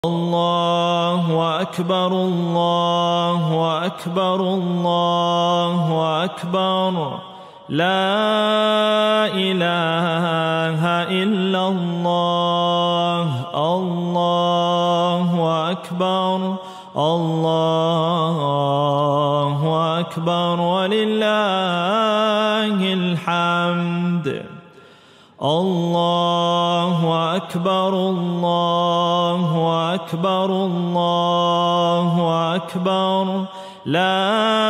الله أكبر الله أكبر الله أكبر لا إله إلا الله الله أكبر الله أكبر ولله الحمد الله أكبر الله أكبر الله أكبر لا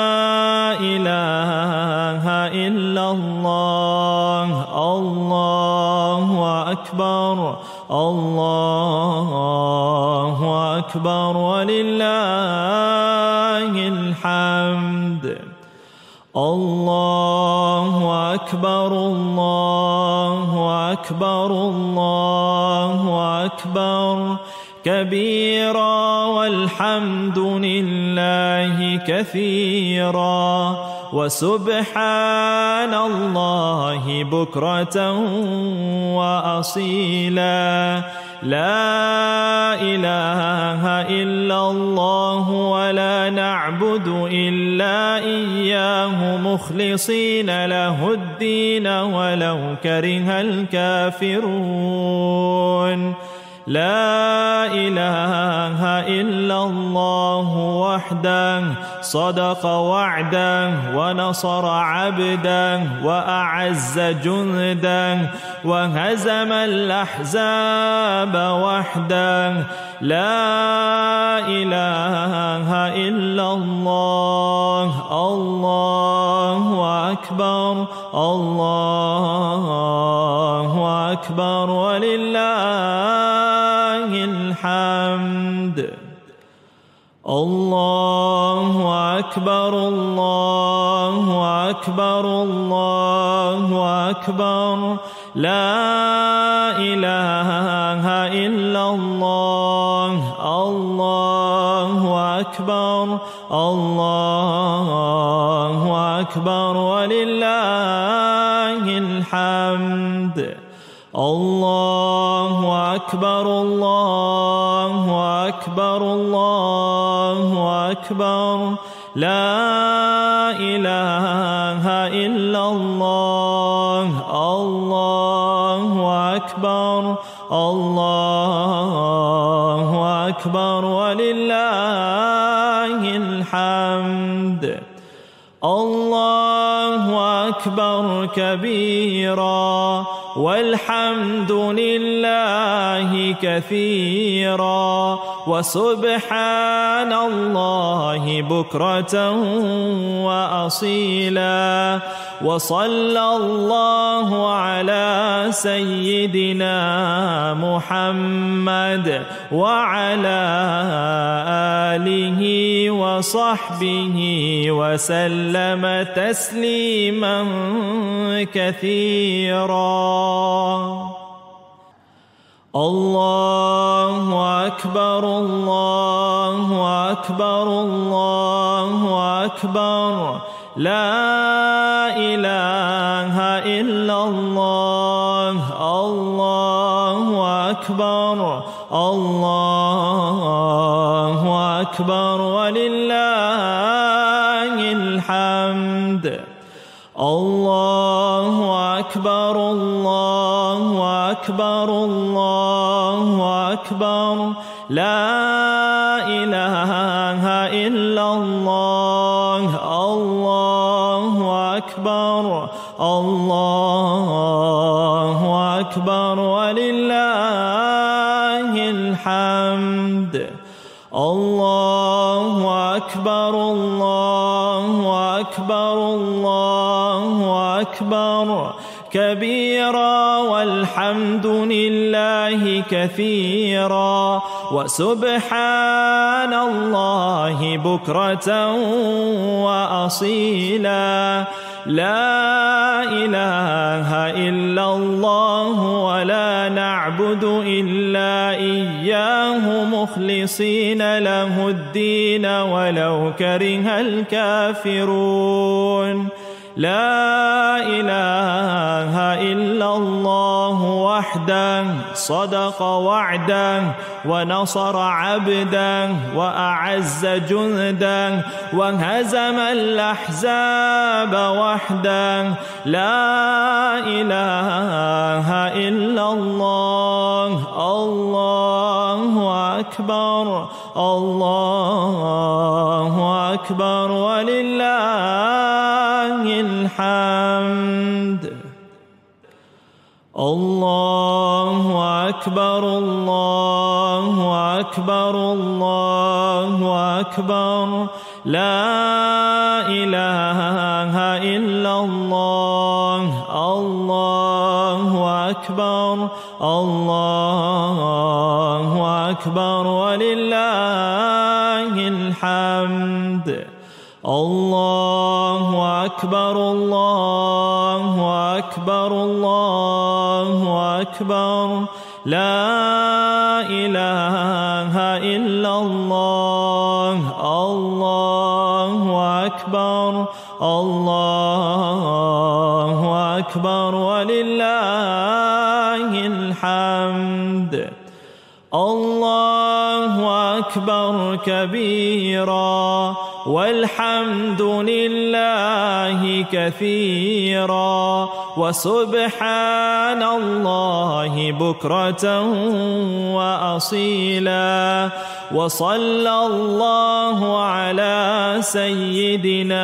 إله إلا الله الله أكبر الله أكبر ولله الحمد الله أكبر الله أكبر الله أكبر كبيرا والحمد لله كثيرا وسبحان الله بكرة وأصيلا لا إله إلا الله ولا نعبد إلا إياه مخلصين له الدين ولو كره الكافرون لا إله إلا الله وحده صدق وعده ونصر عبده وأعز جنده وهزم الأحزاب وحده لا إله إلا الله الله أكبر الله أكبر ولله الحمد الله أكبر الله أكبر الله أكبر لا إله إلا الله الله أكبر الله أكبر ولله الحمد الله أكبر الله أكبر الله أكبر لا إله إلا الله الله أكبر الله أكبر ولله الحمد الله أكبر كبيرا والحمد لله كثيرا وسبحان الله بكرة وأصيلا وصلى الله على سيدنا محمد وعلى آله وصحبه وسلم تسليما كثيرا الله أكبر الله أكبر الله أكبر لا إله إلا الله الله أكبر الله أكبر ولله الحمد الله أكبر الله أكبر الله أكبر لا إله إلا الله الله أكبر الله أكبر ولله الحمد الله أكبر الله أكبر الله أكبر كبيرا والحمد لله كثيرا وسبحان الله بكرة وأصيلا لا إله إلا الله ولا نعبد إلا إياه مخلصين له الدين ولو كره الكافرون لا إله إلا الله وحده صدق وعده ونصر عبده وأعز جنده وهزم الأحزاب وحده. لا إله إلا الله. الله أكبر الله أكبر ولله الحمد. الله أكبر الله أكبر الله أكبر. لا إله إلا الله. الله أكبر الله أكبر ولله الحمد. الله أكبر الله أكبر الله أكبر. لا إله إلا الله. الله أكبر الله أكبر ولله الحمد. الله أكبر كبيرا والحمد لله كثيرا وسبحان الله بكرة وأصيلا. وصلى الله على سيدنا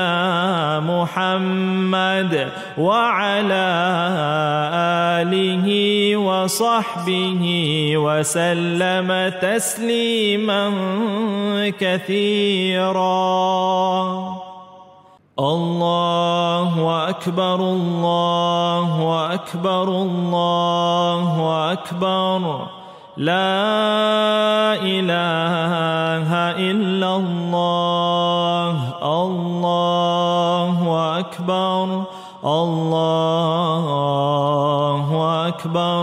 محمد وعلى آله وصحبه وسلم تسليما كثيرا. الله أكبر الله أكبر الله أكبر. لا إله إلا الله. الله أكبر الله أكبر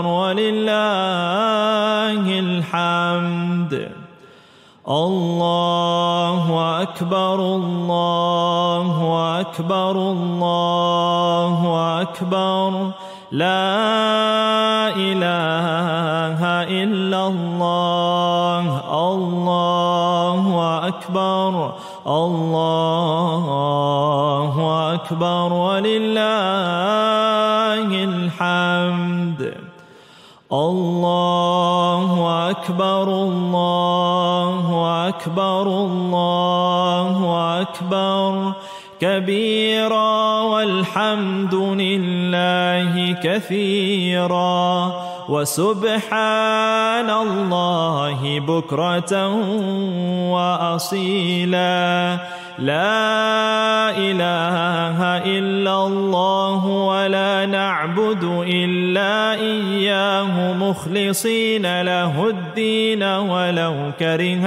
ولله الحمد. الله أكبر الله أكبر الله أكبر. لا إله إلا الله. الله أكبر الله أكبر ولله الحمد. الله أكبر الله أكبر الله أكبر كبيرا والحمد لله كثيرا وسبحان الله بكرة وأصيلا. لا إله إلا الله ولا نعبد إلا إياه مخلصين له الدين ولو كره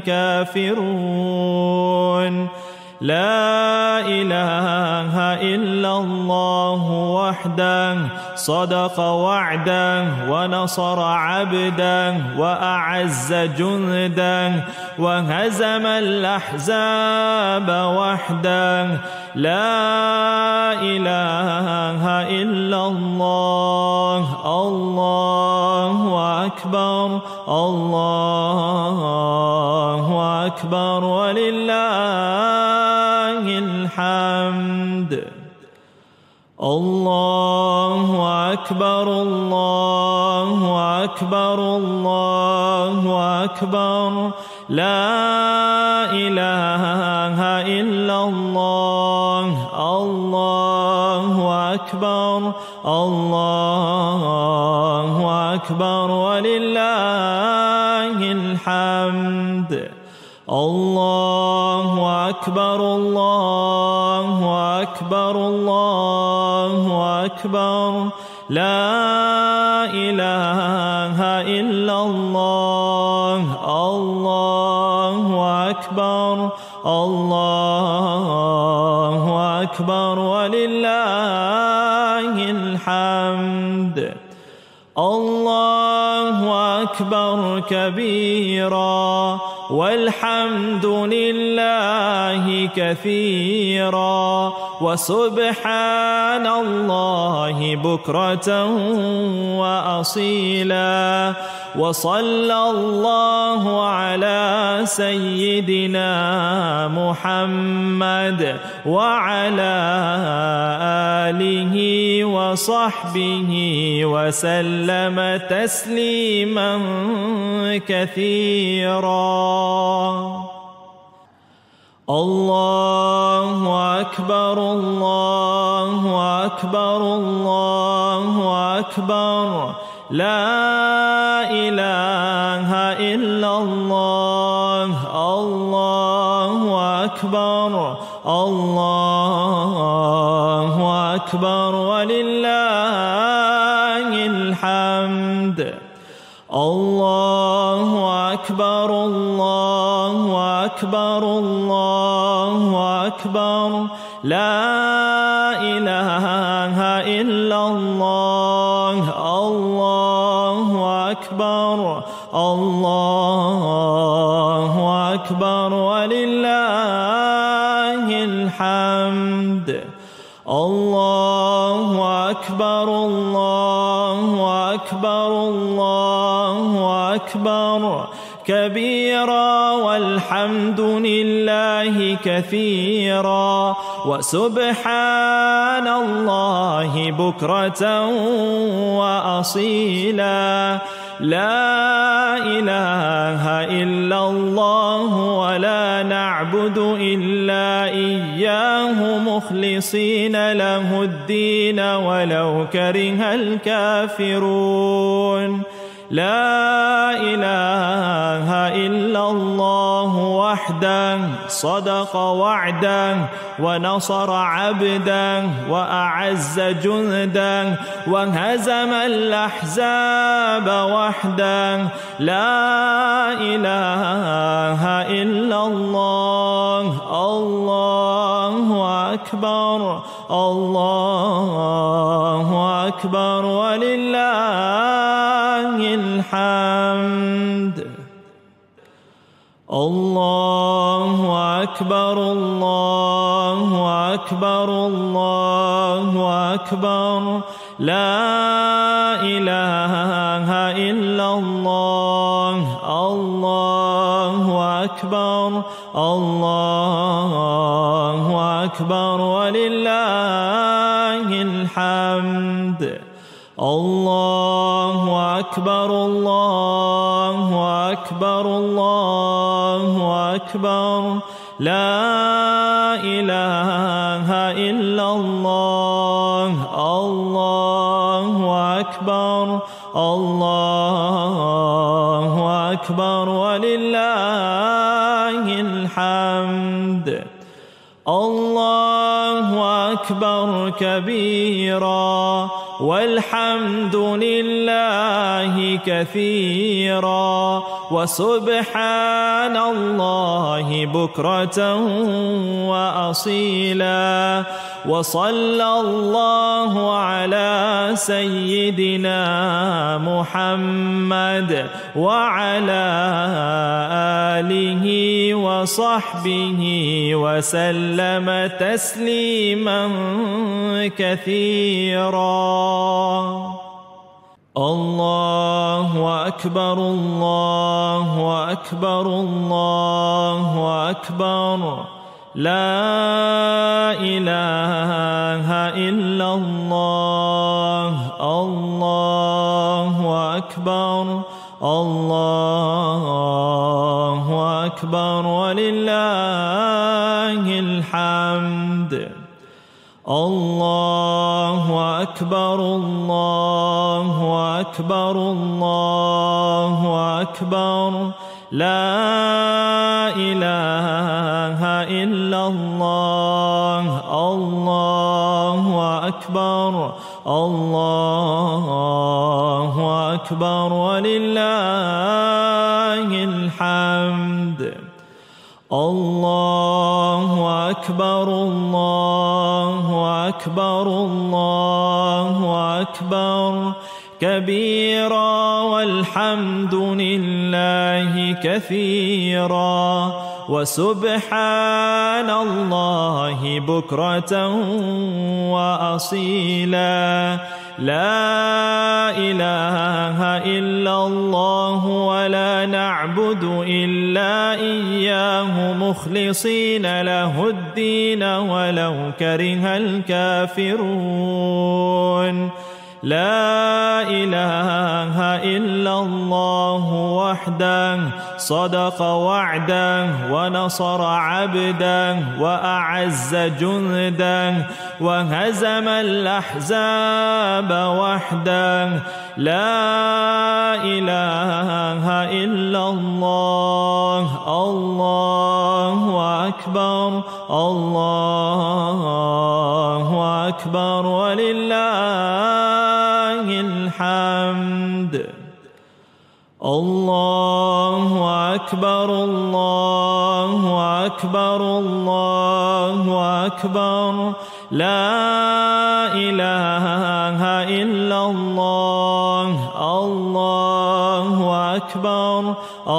الكافرون. لا إله إلا الله وحده صدق وعده ونصر عبده وأعز جنده وهزم الأحزاب وحده. لا إله إلا الله. الله أكبر الله أكبر ولله الحمد. الله أكبر الله أكبر الله أكبر. لا إله إلا الله. الله أكبر الله أكبر ولله الحمد. الله أكبر الله أكبر الله أكبر. لا إله إلا الله. الله أكبر الله أكبر ولله الحمد. الله أكبر كبيرا والحمد لله كثيرا وسبحان الله بكرة وأصيلا وصلى الله على سيدنا محمد وعلى آله وصحبه وسلم تسليما كثيرا. الله أكبر الله أكبر الله أكبر لا إله إلا الله. الله أكبر الله أكبر ولله الحمد. الله أكبر الله أكبر الله أكبر لا إله إلا الله. الله أكبر الله أكبر ولله الحمد. الله أكبر الله أكبر الله أكبر كبيرا والحمد لله كثيرا وسبحان الله بكرة وأصيلا. لا إله إلا الله ولا نعبد إلا إياه مخلصين له الدين ولو كره الكافرون. لا إله إلا الله وحده صدق وعده ونصر عبده وأعز جنده وهزم الأحزاب وحده. لا إله إلا الله. الله أكبر الله أكبر ولله الحمد. الله أكبر الله أكبر الله أكبر لا إله إلا الله. الله أكبر الله أكبر ولله الحمد. الله أكبر الله أكبر الله أكبر لا إله إلا الله. الله أكبر الله أكبر ولله الحمد. الله أكبر كبيرا والحمد لله كثيرا وسبحان الله بكرة وأصيلا وصلى الله على سيدنا محمد وعلى آله وصحبه وسلم تسليما كثيرا. الله أكبر الله أكبر الله أكبر لا إله إلا الله. الله أكبر الله أكبر ولله الحمد. الله أكبر الله أكبر الله أكبر لا إله إلا الله. الله أكبر الله أكبر ولله الحمد. الله أكبر الله أكبر الله أكبر كبيرا والحمد لله كثيرا وسبحان الله بكرة وأصيلا لا إله إلا الله ولا نعبد إلا إياه مخلصين له الدين ولو كره الكافرون لا إله إلا الله وحده صدق وعده ونصر عبده وأعز جنده وهزم الأحزاب وحده لا إله إلا الله الله أكبر الله أكبر ولله الحمد الله أكبر الله أكبر الله أكبر لا إله إلا الله الله أكبر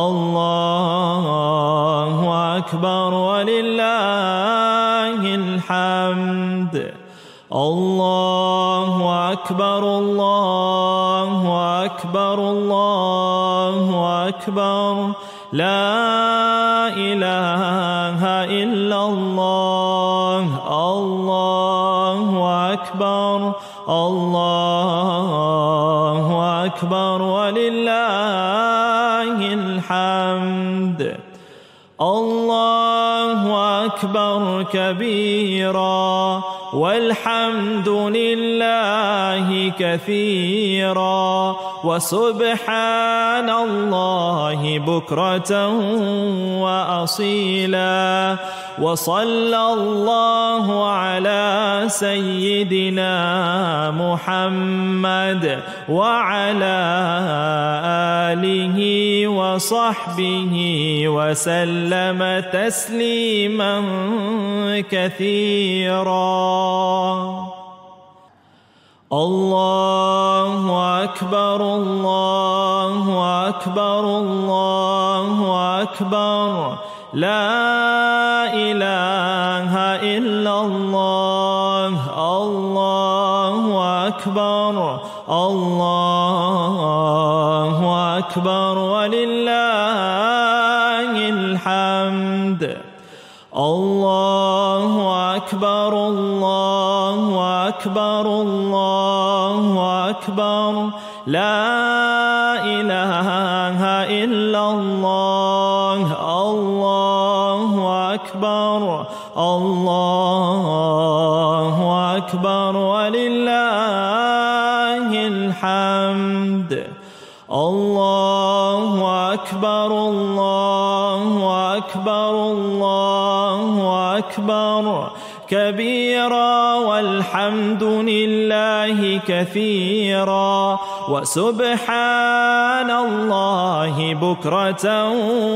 الله أكبر ولله الحمد الله أكبر الله أكبر الله أكبر لا إله إلا الله الله أكبر الله أكبر ولله الحمد الله أكبر كبيرا والحمد لله كثيرا وسبحان الله بكرة وأصيلا وصلى الله على سيدنا محمد وعلى آله وصحبه وسلم تسليما كثيرا الله أكبر الله أكبر الله أكبر لا إله إلا الله الله أكبر الله أكبر ولله الحمد الله أكبر الله أكبر الله أكبر لا إله إلا الله الله أكبر الله أكبر ولله الحمد الله أكبر الله أكبر الله أكبر كبيرا والحمد لله كثيرا وسبحان الله بكرة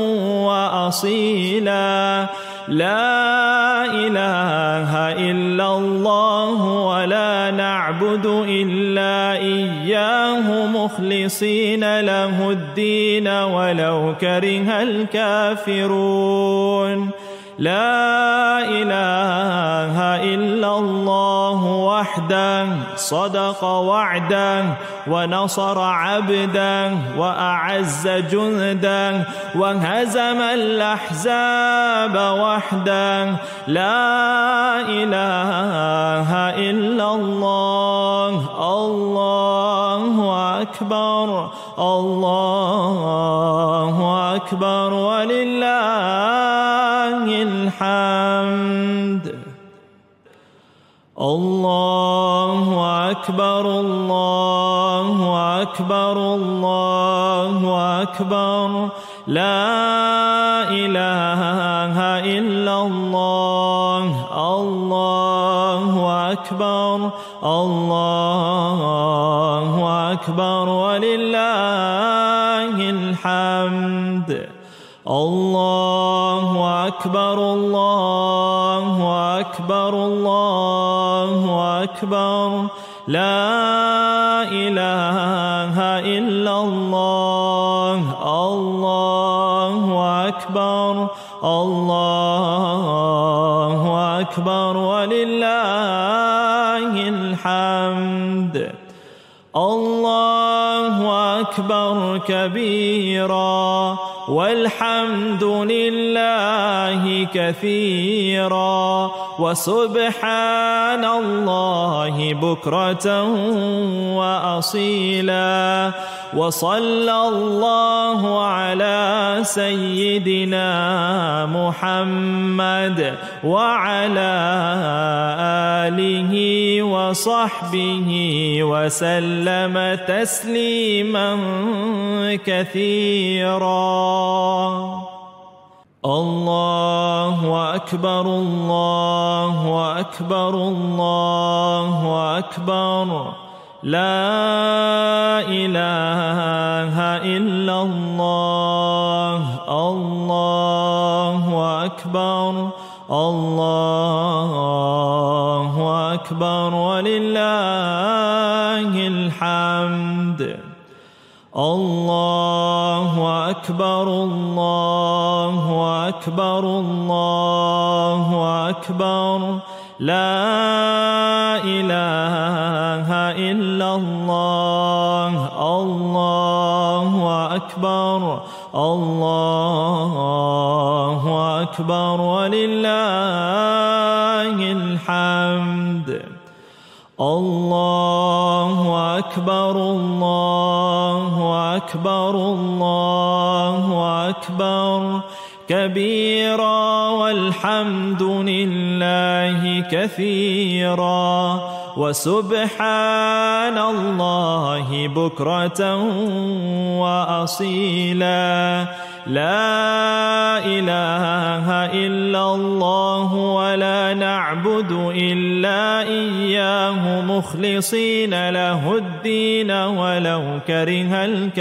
وأصيلا لا إله إلا الله ولا نعبد إلا إياه مخلصين له الدين ولو كره الكافرون لا إله إلا الله وحده صدق وعده ونصر عبده وأعز جنده وهزم الأحزاب وحده لا إله إلا الله الله أكبر الله أكبر ولله الحمد الله أكبر الله أكبر الله أكبر لا إله إلا الله الله أكبر الله أكبر ولله الحمد الله أكبر الله أكبر الله أكبر لا إله إلا الله الله أكبر الله أكبر ولله الحمد الله أكبر كبيرا والحمد لله كثيرا وسبحان الله بكرة وأصيلا وصلى الله على سيدنا محمد وعلى آله وصحبه وسلم تسليما كثيرا. الله أكبر الله أكبر الله أكبر لا إله إلا الله الله أكبر الله أكبر ولله الحمد الله أكبر الله أكبر الله أكبر لا إله إلا الله الله أكبر الله أكبر ولله الحمد الله أكبر الله أكبر الله أكبر كبيرا والحمد لله كثيرا وسبحان الله بكرة وأصيلا لا إله إلا الله ولا نعبد إلا إياه مخلصين له الدين ولو كره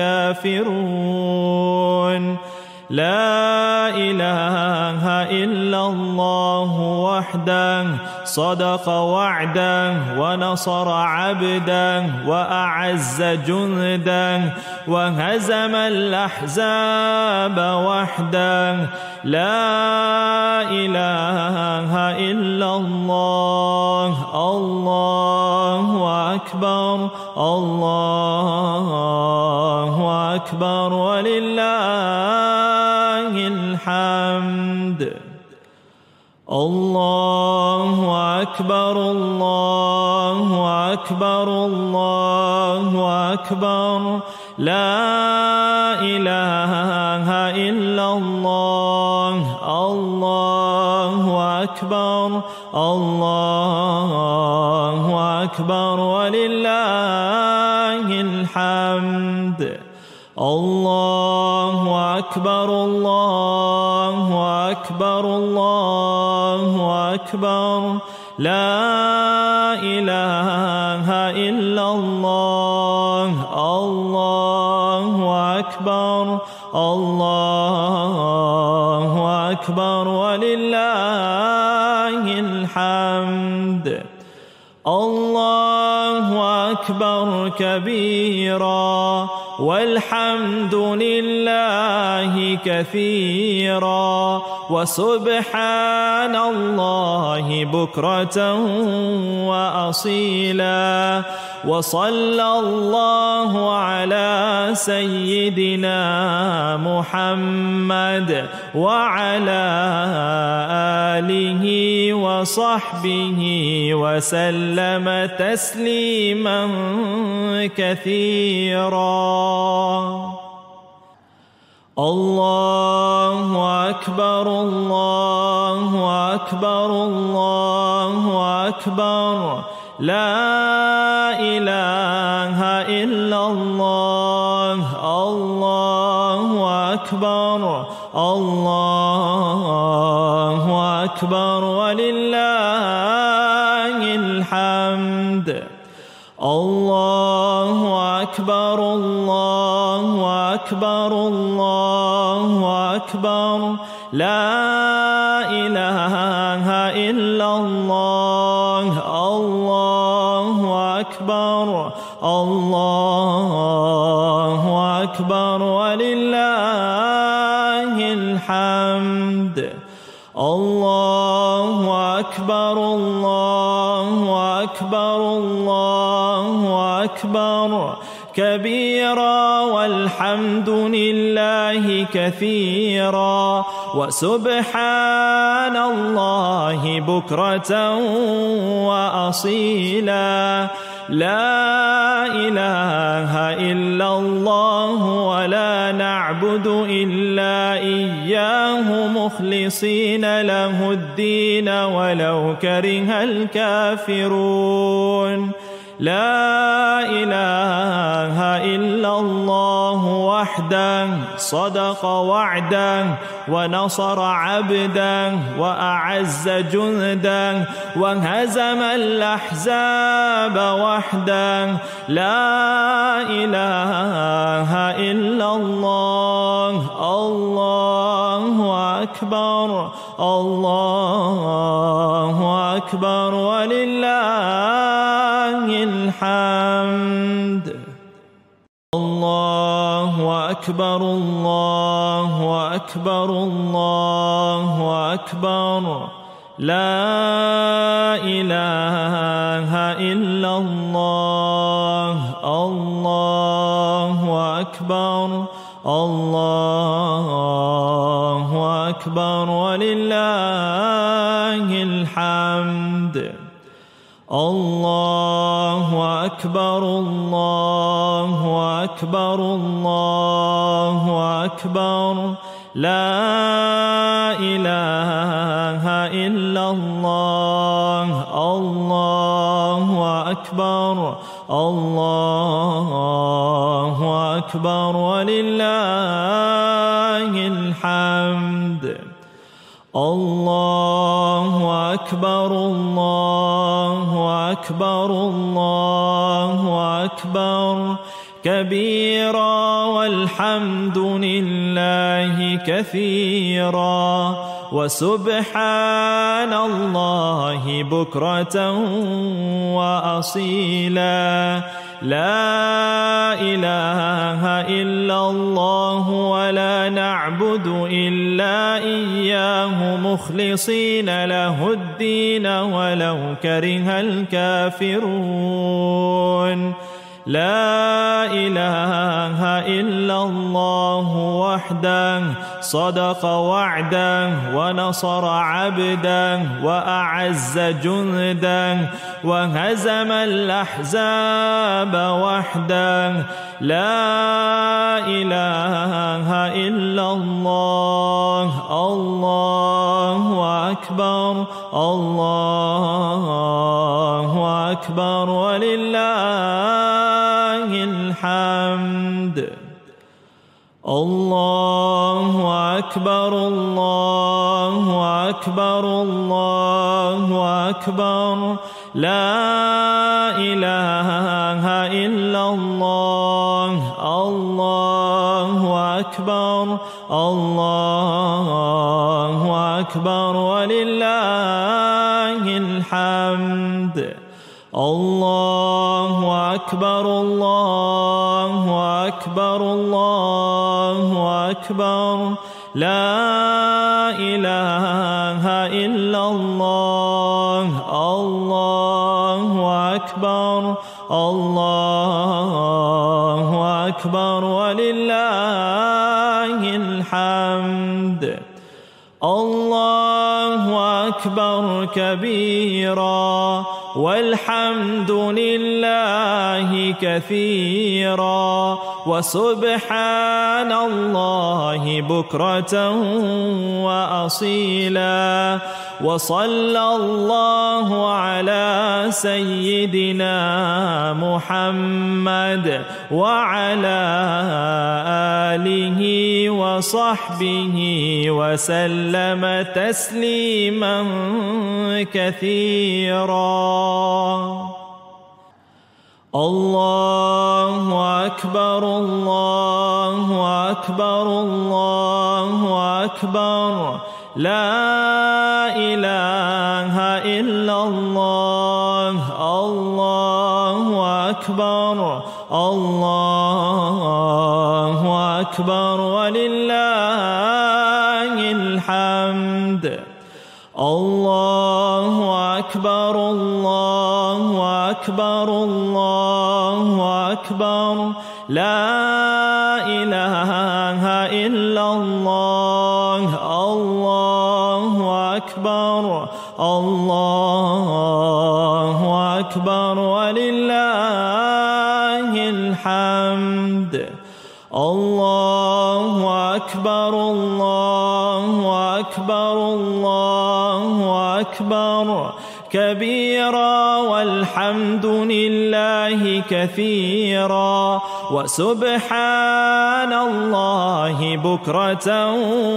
الكافرون لا إله إلا الله وحده صدق وعده ونصر عبده وأعز جنده وهزم الأحزاب وحده لا إله إلا الله الله أكبر الله أكبر ولله الحمد الله أكبر الله أكبر الله أكبر لا إله إلا الله الله أكبر الله أكبر ولله الحمد الله أكبر الله أكبر الله أكبر لا إله إلا الله الله أكبر الله أكبر ولله الحمد الله أكبر كبيرا والحمد لله كثيرا وسبحان الله بكرة وأصيلا وصلى الله على سيدنا محمد وعلى آله وصحبه وسلم تسليما كثيرا. الله أكبر الله أكبر الله أكبر لا إله إلا الله الله أكبر الله أكبر ولله الحمد الله أكبر الله أكبر الله أكبر لا إله إلا الله الله أكبر الله أكبر ولله الحمد الله أكبر الله أكبر الله أكبر كبيرا والحمد لله كثيرا وسبحان الله بكرة وأصيلا لا إله إلا الله ولا نعبد إلا إياه مخلصين له الدين ولو كره الكافرون لا إله إلا الله وحده صدق وعده ونصر عبده وأعز جنده وهزم الأحزاب وحده لا إله إلا الله الله أكبر الله أكبر ولله الحمد الله أكبر الله أكبر الله أكبر لا إله إلا الله الله أكبر الله أكبر ولله الحمد الله أكبر الله أكبر الله أكبر لا إله إلا الله الله أكبر الله أكبر ولله الحمد الله أكبر الله أكبر الله أكبر كبيرا والحمد لله كثيرا وسبحان الله بكرة وأصيلا لا إله إلا الله ولا نعبد إلا إياه مخلصين له الدين ولو كره الكافرون لا إله إلا الله وحده صدق وعده ونصر عبده وأعز جنده وهزم الأحزاب وحده لا إله إلا الله الله أكبر الله أكبر ولله الحمد الله أكبر الله أكبر الله أكبر لا إله إلا الله الله أكبر الله أكبر ولله الحمد الله أكبر الله أكبر الله أكبر لا إله إلا الله الله أكبر الله أكبر ولله الحمد الله أكبر كبيرا والحمد لله كثيرا وسبحان الله بكرة وأصيلا وصلى الله على سيدنا محمد وعلى آله وصحبه وسلم تسليما كثيرا. الله أكبر الله أكبر الله أكبر لا إله إلا الله الله أكبر الله أكبر ولله الحمد الله أكبر الله أكبر الله أكبر لا إله إلا الله الله أكبر الله أكبر ولله الحمد الله أكبر الله أكبر الله أكبر كبيرا والحمد لله كثيرا وسبحان الله بكرة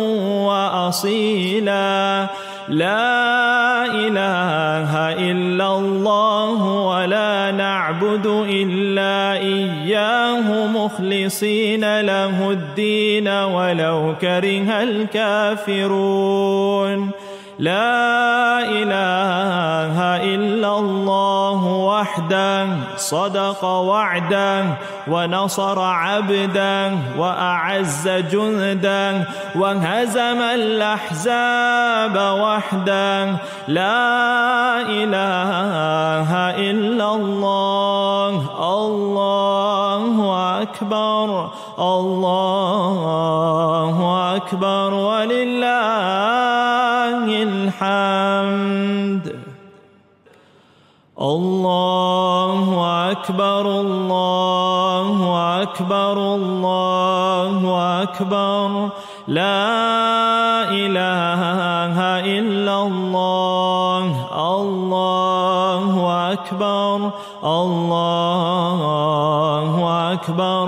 وأصيلا لا إله إلا الله ولا نعبد إلا إياه مخلصين له الدين ولو كره الكافرون لا إله إلا الله وحده صدق وعده ونصر عبده وأعز جنده وهزم الأحزاب وحده لا إله إلا الله الله أكبر الله أكبر ولله الحمد الله أكبر الله أكبر الله أكبر لا إله إلا الله الله أكبر الله أكبر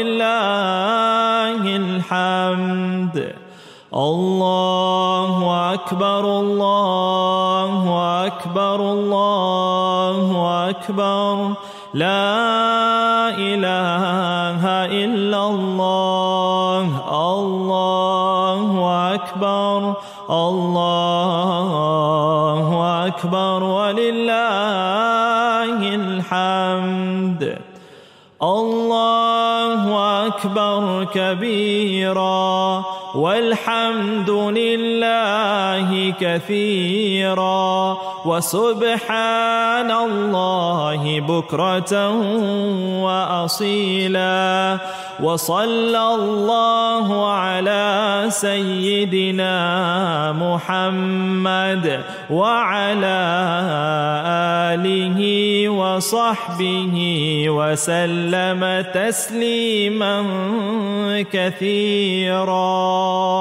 ولله الحمد الله أكبر الله أكبر الله أكبر لا إله إلا الله الله أكبر الله أكبر ولله الحمد الله أكبر كبيرا والحمد لله كثيرا وسبحان الله بكرة وأصيلا وصلى الله على سيدنا محمد وعلى آله وصحبه وسلم تسليما كثيرا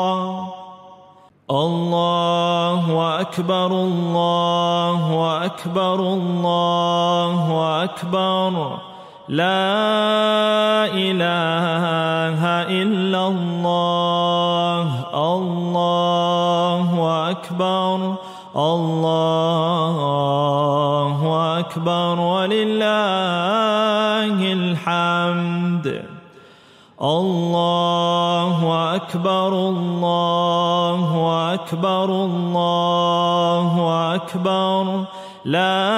الله أكبر الله أكبر الله أكبر لا إله إلا الله الله أكبر الله أكبر ولله الحمد الله أكبر الله أكبر الله أكبر لا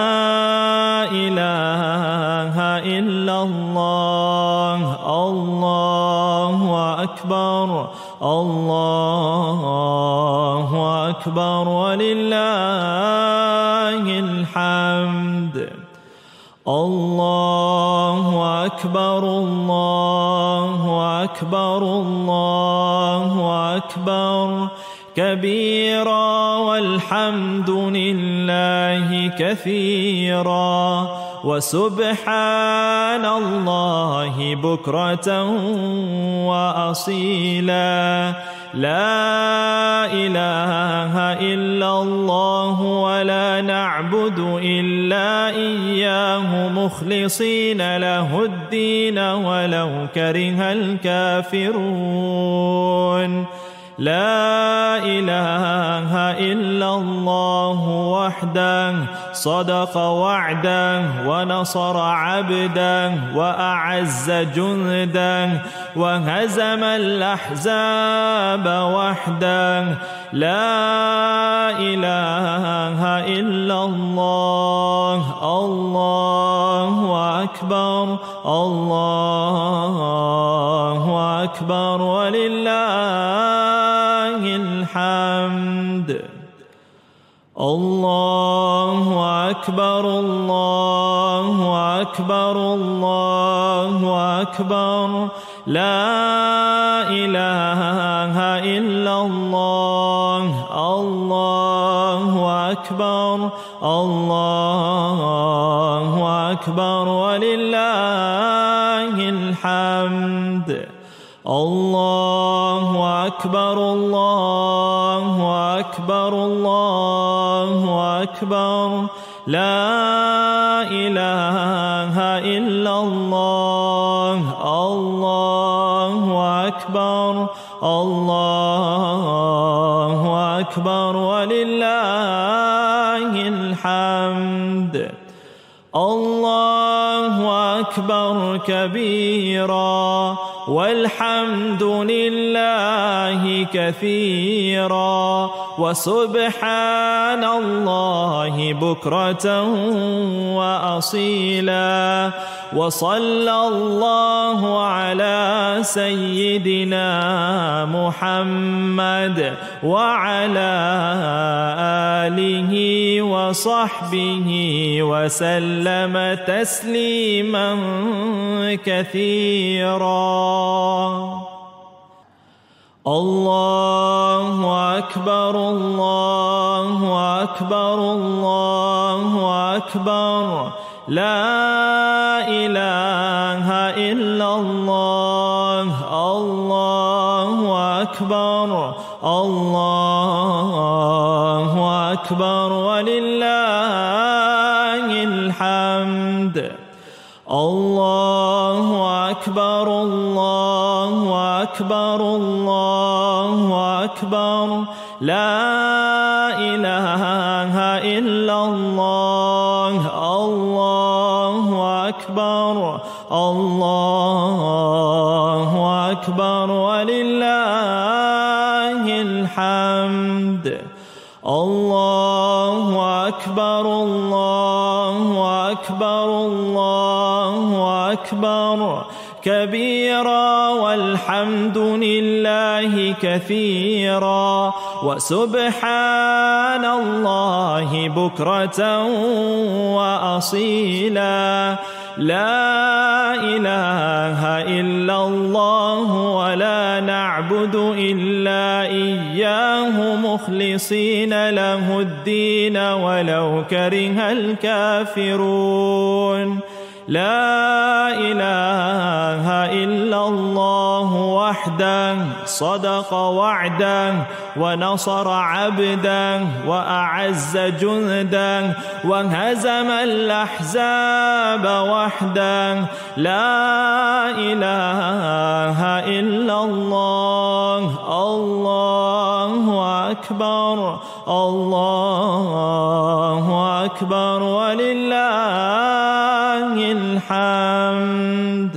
إله إلا الله الله أكبر الله أكبر ولله الحمد الله أكبر الله أكبر الله أكبر كبيرا والحمد لله كثيرا وسبحان الله بكرة وأصيلا لا إله إلا الله ولا نعبد إلا إياه مخلصين له الدين ولو كره الكافرون لا إله إلا الله وحده صدق وعده ونصر عبده وأعز جنده وهزم الأحزاب وحده لا إله إلا الله الله أكبر الله أكبر ولله الحمد الله أكبر الله أكبر الله أكبر لا إله إلا الله الله أكبر الله أكبر ولله الحمد الله أكبر الله أكبر الله أكبر لا إله إلا الله الله أكبر الله أكبر ولله الحمد الله أكبر كبيرا والحمد لله كثيرا وسبحان الله بكرة وأصيلا وصلى الله على سيدنا محمد وعلى آله وصحبه وسلم تسليما كثيرا الله أكبر الله أكبر الله أكبر لا إله إلا الله الله أكبر الله أكبر ولله الحمد الله أكبر الله أكبر الله أكبر لا إله إلا الله الله أكبر الله أكبر ولله الحمد الله أكبر الله أكبر الله أكبر كبيرا والحمد لله كثيرا وسبحان الله بكرة وأصيلا لا إله إلا الله ولا نعبد إلا إياه مخلصين له الدين ولو كره الكافرون لا إله إلا الله وحده صدق وعده ونصر عبده وأعز جنده وهزم الأحزاب وحده لا إله إلا الله الله أكبر الله أكبر ولله الحمد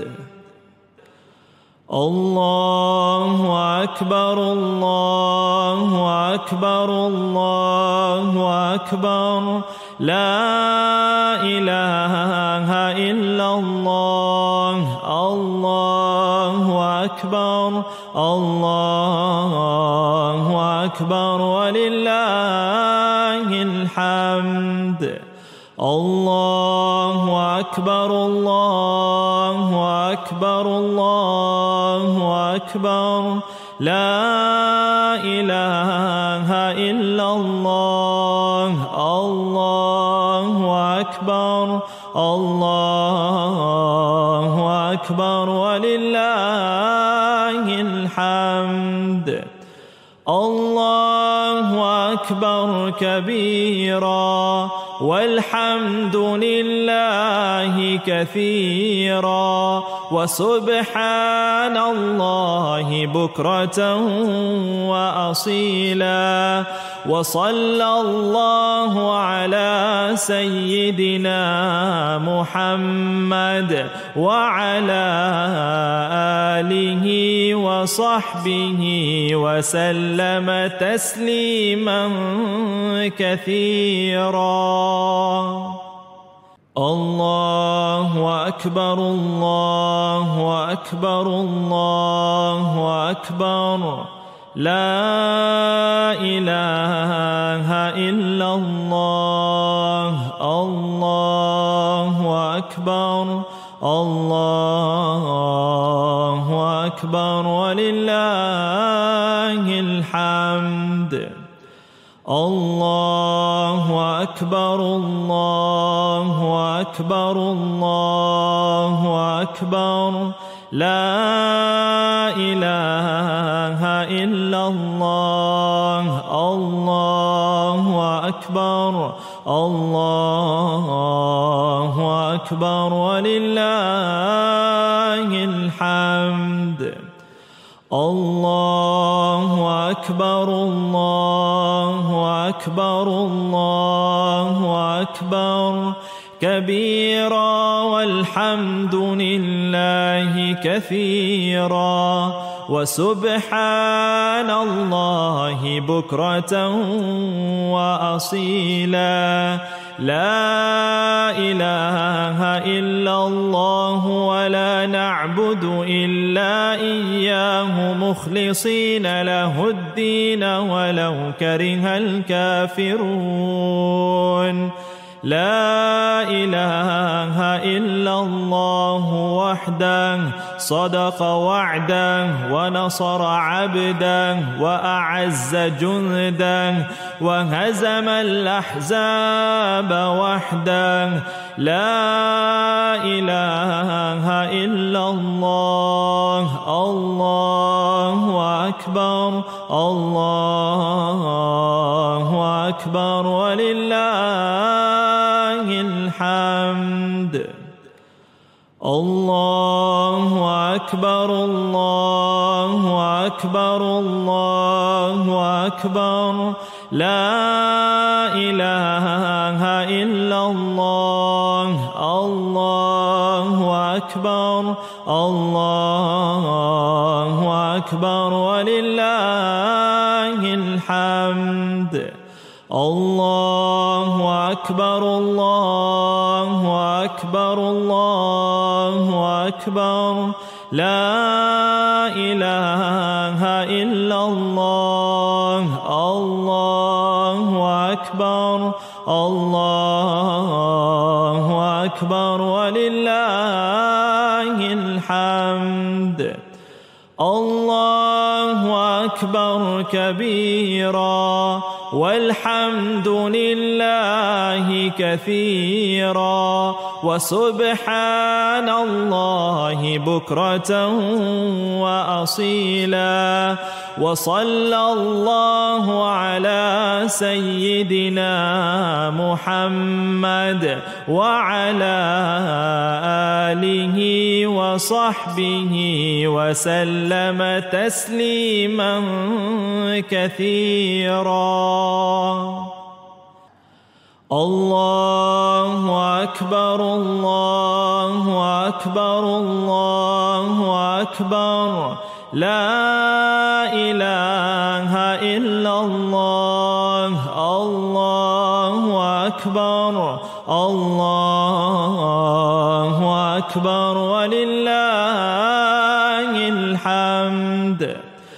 الله أكبر الله أكبر الله أكبر لا إله إلا الله الله أكبر الله أكبر ولله الحمد الله أكبر الله أكبر الله أكبر لا إله إلا الله الله أكبر الله أكبر ولله الحمد الله أكبر كبيرا والحمد لله كثيرا وسبحان الله بكرة وأصيلا وصلى الله على سيدنا محمد وعلى آله وصحبه وسلم تسليما كثيرا الله أكبر الله أكبر الله أكبر لا إله إلا الله الله أكبر الله أكبر ولله الحمد الله أكبر الله أكبر الله أكبر لا إله إلا الله الله أكبر الله أكبر ولله الحمد الله أكبر الله أكبر الله أكبر كبيرا والحمد لله كثيرا وسبحان الله بكرة وأصيلا لا إله إلا الله ولا نعبد إلا إياه مخلصين له الدين ولو كره الكافرون لا إله إلا الله وحده صدق وعده ونصر عبده وأعز جنده وهزم الأحزاب وحده لا إله إلا الله الله أكبر الله أكبر ولله الحمد الله أكبر الله أكبر الله أكبر لا إله إلا الله الله أكبر الله أكبر ولله الحمد الله أكبر الله أكبر الله أكبر لا إله إلا الله الله أكبر الله أكبر ولله الحمد الله أكبر كبيرا والحمد لله كثيرا وسبحان الله بكرة وأصيلا وصلى الله على سيدنا محمد وعلى آله وصحبه وسلم تسليما كثيرا الله أكبر الله أكبر الله أكبر لا إله إلا الله الله أكبر الله أكبر ولله الحمد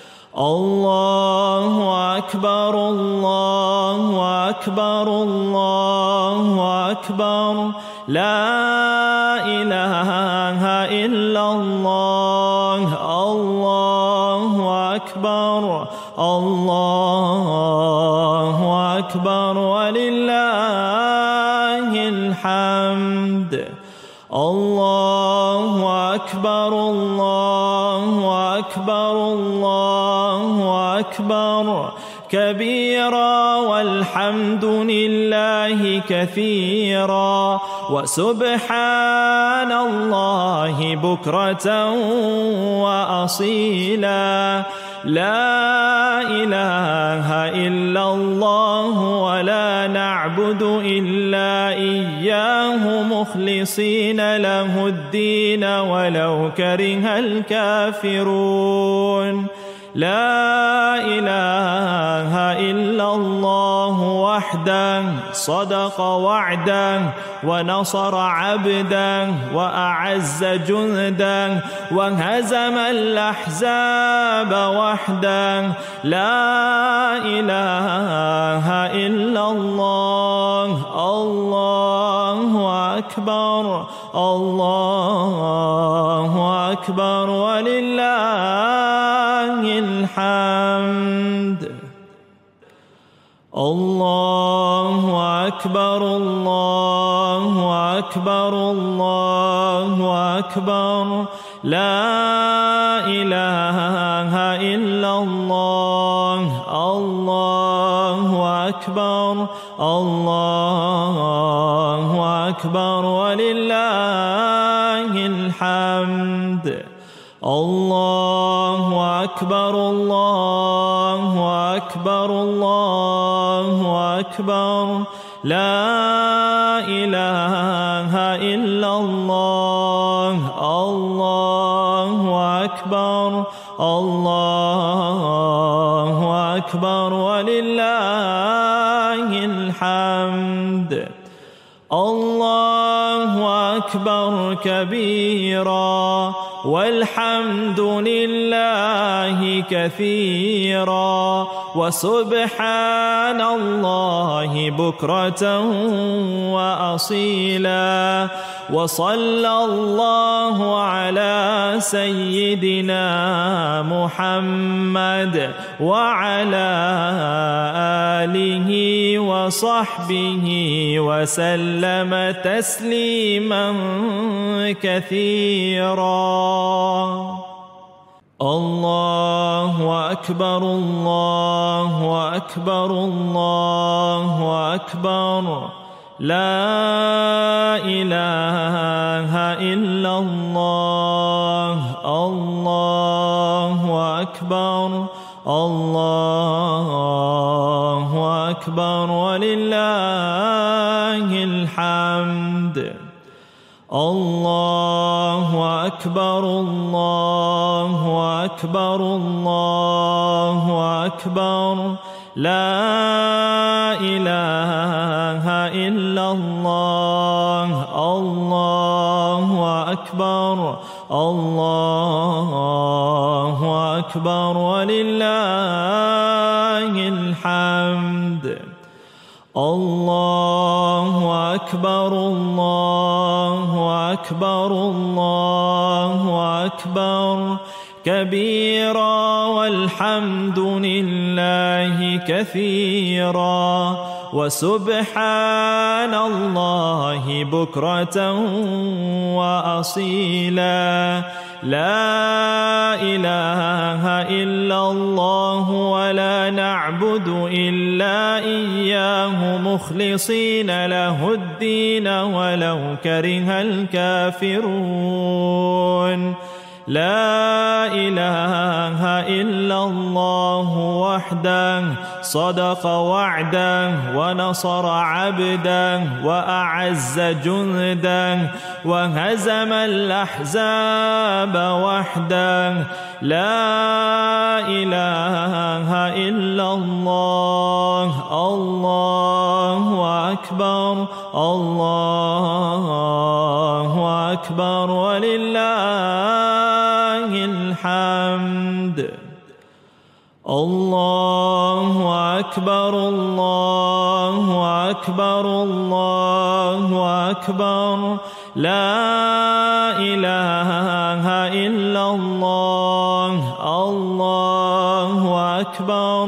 الله أكبر الله أكبر الله أكبر لا إله إلا الله الله أكبر الله أكبر ولله الحمد الله أكبر الله أكبر الله أكبر كبيرا والحمد لله كثيرا وسبحان الله بكرة وأصيلا لا إله إلا الله ولا نعبد إلا إياه مخلصين له الدين ولو كره الكافرون لا إله إلا الله وحده صدق وعده ونصر عبده وأعز جنده وهزم الأحزاب وحده لا إله إلا الله الله أكبر الله أكبر ولله الحمد الله أكبر الله أكبر الله أكبر لا إله إلا الله الله أكبر الله أكبر ولله الحمد الله أكبر الله أكبر الله أكبر لا إله إلا الله الله أكبر الله أكبر ولله الحمد الله أكبر كبيرا والحمد لله كثيرا وسبحان الله بكرة وأصيلا وصلى الله على سيدنا محمد وعلى آله وصحبه وسلم تسليما كثيرا الله أكبر الله أكبر الله أكبر لا إله إلا الله الله أكبر الله أكبر ولله الحمد الله أكبر الله أكبر الله أكبر لا إله إلا الله الله أكبر الله أكبر ولله الحمد الله أكبر الله أكبر الله أكبر كبيرا والحمد لله كثيرا وسبحان الله بكرة وأصيلا لا إله إلا الله ولا نعبد إلا إياه مخلصين له الدين ولو كره الكافرون لا إله إلا الله وحده صدق وعده ونصر عبده وأعز جنده وهزم الأحزاب وحده لا إله إلا الله الله أكبر الله أكبر ولله الحمد الله أكبر الله أكبر الله أكبر لا إله إلا الله الله أكبر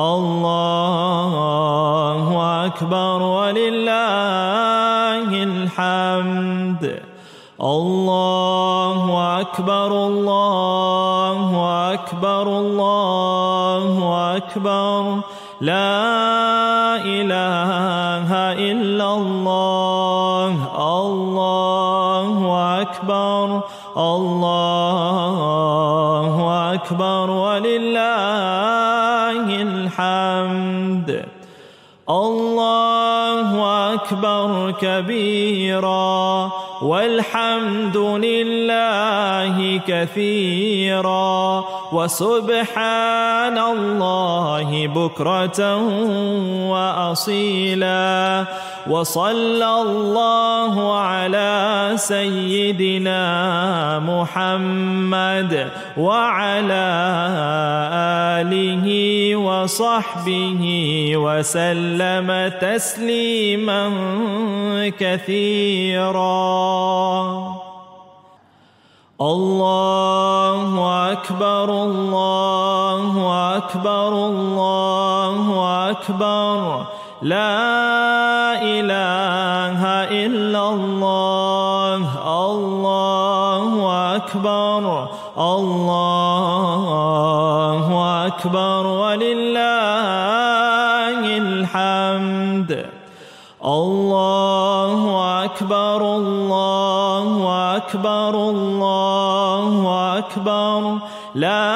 الله أكبر ولله الحمد الله أكبر الله أكبر الله أكبر لا إله إلا الله الله أكبر الله أكبر ولله الحمد الله أكبر كبيرا والحمد لله كثيرا وسبحان الله بكرة وأصيلا وصلى الله على سيدنا محمد وعلى آله وصحبه وسلم تسليما كثيرا. الله أكبر الله أكبر الله أكبر لا إله إلا الله. الله أكبر الله أكبر ولله الحمد. الله أكبر الله أكبر الله أكبر لا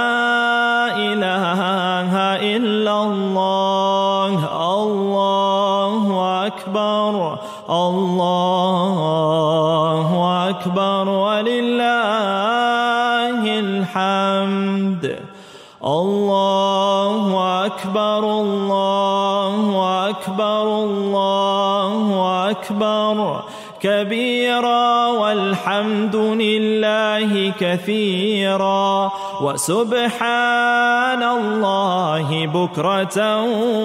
إله إلا الله. الله أكبر الله أكبر ولله الحمد. الله أكبر الله أكبر الله أكبر كبيرا والحمد لله كثيرا وسبحان الله بكرة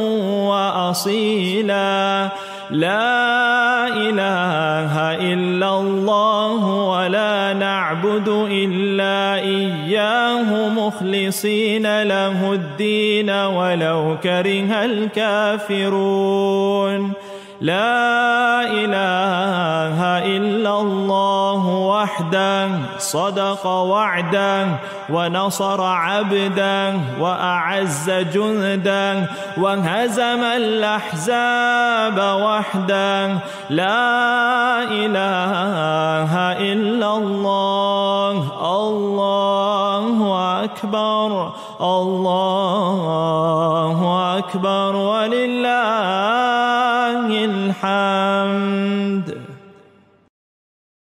وأصيلا. لا إله إلا الله ولا نعبد إلا إياه مخلصين له الدين ولو كره الكافرون. لا إله إلا الله وحده صدق وعده ونصر عبده وأعز جنده وهزم الأحزاب وحده. لا إله إلا الله. الله أكبر الله أكبر